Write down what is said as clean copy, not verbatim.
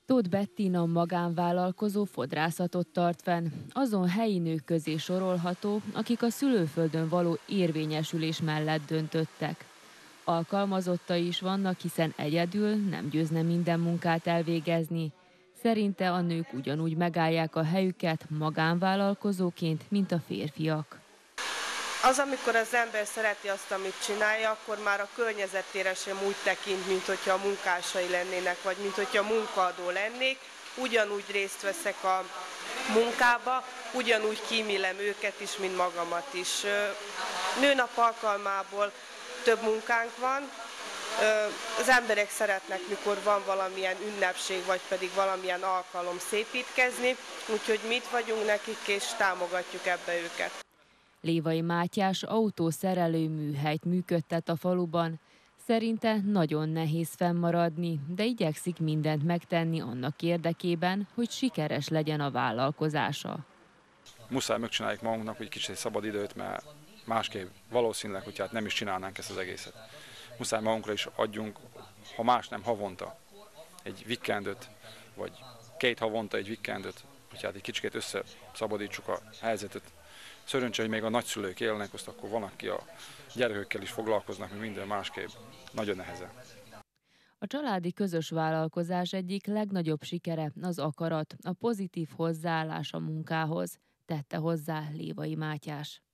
Tóth Bettina magánvállalkozó fodrászatot tart fenn. Azon helyi nők közé sorolható, akik a szülőföldön való érvényesülés mellett döntöttek. Alkalmazottai is vannak, hiszen egyedül nem győzne minden munkát elvégezni. Szerinte a nők ugyanúgy megállják a helyüket magánvállalkozóként, mint a férfiak. Az, amikor az ember szereti azt, amit csinálja, akkor már a környezetére sem úgy tekint, mint hogyha a munkásai lennének, vagy mint hogyha munkaadó lennék. Ugyanúgy részt veszek a munkába, ugyanúgy kímélem őket is, mint magamat is. Nőnap alkalmából több munkánk van. Az emberek szeretnek, mikor van valamilyen ünnepség, vagy pedig valamilyen alkalom szépítkezni, úgyhogy mi itt vagyunk nekik, és támogatjuk ebbe őket. Lévai Mátyás autószerelő műhelyt működtet a faluban. Szerinte nagyon nehéz fennmaradni, de igyekszik mindent megtenni annak érdekében, hogy sikeres legyen a vállalkozása. Muszáj megcsináljuk magunknak egy kicsit szabad időt, mert másképp valószínűleg, hogy hát nem is csinálnánk ezt az egészet. Muszáj magunkra is adjunk, ha más nem havonta, egy weekendöt, vagy 2 havonta egy weekendöt, hogy hát egy kicsit összeszabadítsuk a helyzetet. Szerencsé, hogy még a nagyszülők élnek, azt akkor van, aki a gyerekekkel is foglalkoznak, mint minden másképp. Nagyon nehezen. A családi közös vállalkozás egyik legnagyobb sikere az akarat, a pozitív hozzáállás a munkához, tette hozzá Lévai Mátyás.